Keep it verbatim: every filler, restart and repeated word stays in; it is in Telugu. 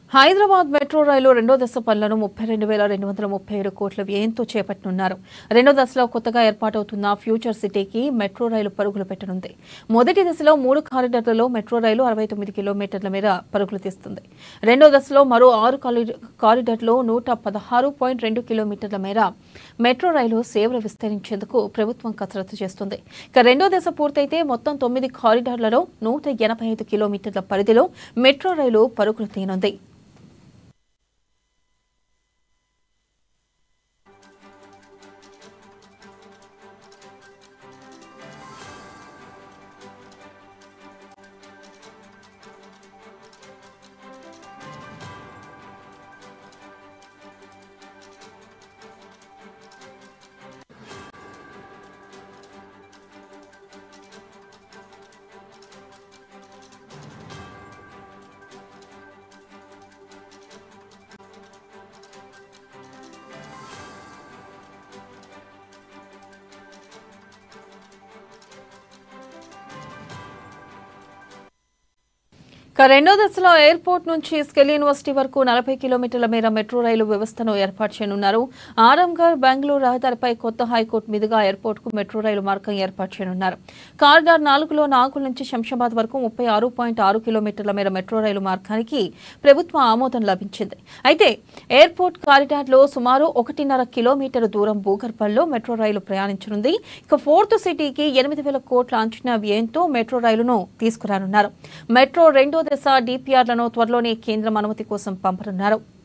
హైదరాబాద్ మెట్రో రైలు రెండో దశ పనులను ముప్పై రెండు వేల రెండు వందల ముప్పై ఏడు కోట్ల వ్యయంతో చేపట్టనున్నారు. రెండో దశలో కొత్తగా ఏర్పాటవుతున్న ఫ్యూచర్ సిటీకి మెట్రో రైలు పరుగులు పెట్టనుంది. మొదటి దశలో మూడు కారిడార్లలో మెట్రో రైలు అరవై తొమ్మిది కిలోమీటర్ల మేర పరుగులు తీస్తుంది. రెండో దశలో మరో ఆరు కారిడార్లో నూట పదహారు పాయింట్ రెండు కిలోమీటర్ల మేర మెట్రో రైలు సేవలు విస్తరించేందుకు ప్రభుత్వం కసరత్తు చేస్తుంది. ఇక రెండో దశ పూర్తయితే మొత్తం తొమ్మిది కారిడార్లలో నూట ఎనభై ఐదు కిలోమీటర్ల పరిధిలో మెట్రో రైలు పరుగులు తీయనుంది. రెండో దశలో ఎయిర్పోర్ట్ నుంచి స్కిల్ యూనివర్సిటీ వరకు నలభై కిలోమీటర్ల మేర మెట్రో రైలు వ్యవస్థను ఏర్పాటు చేయనున్నారు. ఆరంఘర్ బెంగళూరు రహదారిపై కొత్త హైకోర్టు మీదుగా ఎయిర్పోర్ట్ కు మెట్రో రైలు మార్గం ఏర్పాటు చేయనున్నారు. కారిడార్ నాలుగులో నాగుల నుంచి శంషాబాద్ వరకు ముప్పై ఆరు పాయింట్ ఆరు కిలోమీటర్ల మేర మెట్రో రైలు మార్గానికి ప్రభుత్వ ఆమోదం లభించింది. అయితే ఎయిర్పోర్ట్ కారిడార్ లో సుమారు ఒకటిన్నర కిలోమీటర్ దూరం భూగర్భంలో మెట్రో రైలు ప్రయాణించనుంది. ఇక ఫోర్త్ సిటీకి ఎనిమిది వేల కోట్ల అంచనా వ్యయంతో మెట్రో రైలును తీసుకురానున్నారు. మెట్రో రెండో దశ డిపిఆర్లను త్వరలోనే కేంద్రం అనుమతి కోసం పంపనున్నారు.